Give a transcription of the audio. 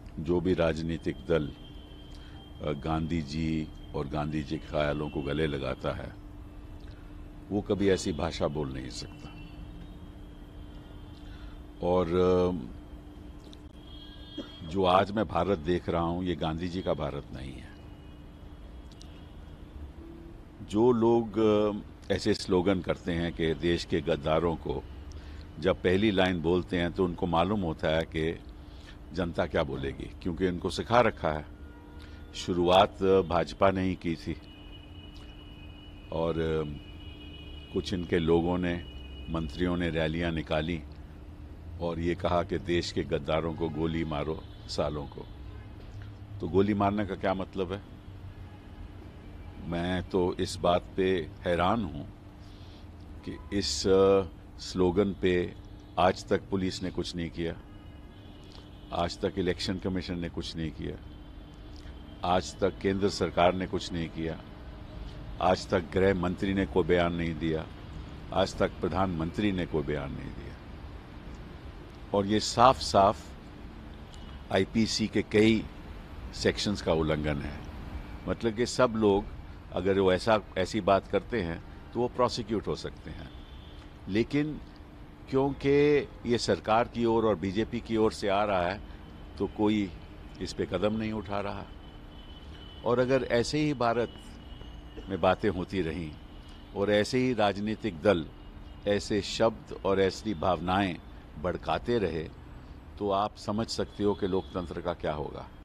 जो भी राजनीतिक दल गांधी जी और गांधी जी के ख्यालों को गले लगाता है वो कभी ऐसी भाषा बोल नहीं सकता। और जो आज मैं भारत देख रहा हूं ये गांधी जी का भारत नहीं है। जो लोग ऐसे स्लोगन करते हैं कि देश के गद्दारों को, जब पहली लाइन बोलते हैं तो उनको मालूम होता है कि जनता क्या बोलेगी, क्योंकि इनको सिखा रखा है। शुरुआत भाजपा ने ही की थी और कुछ इनके लोगों ने, मंत्रियों ने रैलियां निकाली और ये कहा कि देश के गद्दारों को गोली मारो सालों को। तो गोली मारने का क्या मतलब है? मैं तो इस बात पे हैरान हूं कि इस स्लोगन पे आज तक पुलिस ने कुछ नहीं किया, आज तक इलेक्शन कमीशन ने कुछ नहीं किया, आज तक केंद्र सरकार ने कुछ नहीं किया, आज तक गृह मंत्री ने कोई बयान नहीं दिया, आज तक प्रधानमंत्री ने कोई बयान नहीं दिया। और ये साफ साफ आईपीसी के कई सेक्शंस का उल्लंघन है। मतलब कि सब लोग अगर वो ऐसी बात करते हैं तो वो प्रोसिक्यूट हो सकते हैं, लेकिन क्योंकि ये सरकार की ओर और बीजेपी की ओर से आ रहा है तो कोई इस पे कदम नहीं उठा रहा। और अगर ऐसे ही भारत में बातें होती रहीं और ऐसे ही राजनीतिक दल ऐसे शब्द और ऐसी भावनाएं भड़काते रहे तो आप समझ सकते हो कि लोकतंत्र का क्या होगा।